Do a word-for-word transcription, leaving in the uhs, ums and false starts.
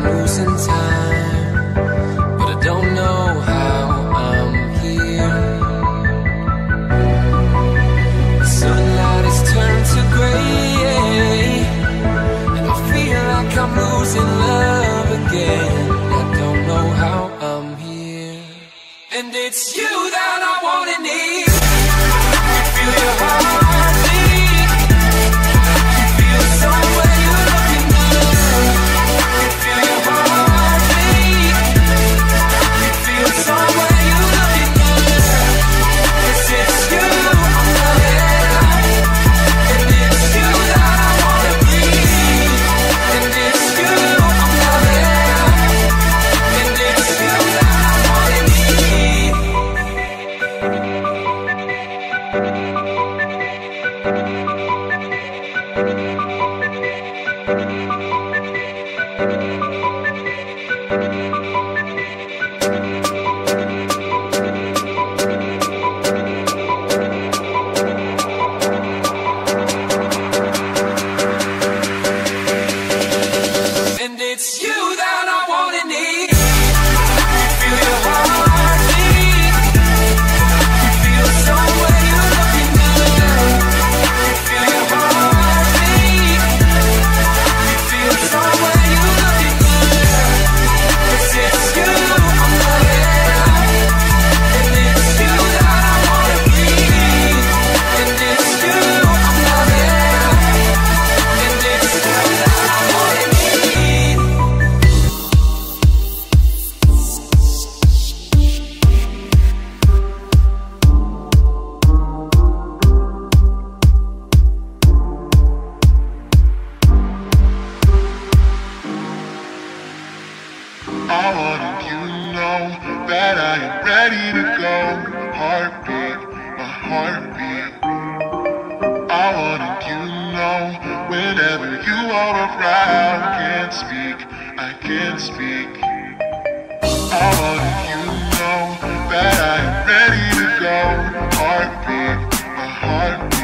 losing time, but I don't know how I'm here. The sunlight has turned to grey, and I feel like I'm losing love again. I don't know how I'm here, and it's you that I wanna need. Feel your heartbeat, feel somewhere you're looking good. Feel your heartbeat, feel somewhere you're looking good. 'Cause it's you I'm loving, and it's you that I wanna breathe. And it's you I'm loving, and it's you that I wanna need. And it's you that I wanna need. Feel your heartbeat, feel somewhere you're looking good. Feel your heartbeat, feel somewhere you're looking good. 'Cause it's you I'm loving, and it's you that I wanna breathe. And it's you I'm loving, and it's you that I wanna need. I wanted you to know that I am ready to go. Heartbeat, my heartbeat. I wanted you to know whenever you are around. Can't speak, I can't speak. I wanted you to know that I am ready to go. Heartbeat, my heartbeat.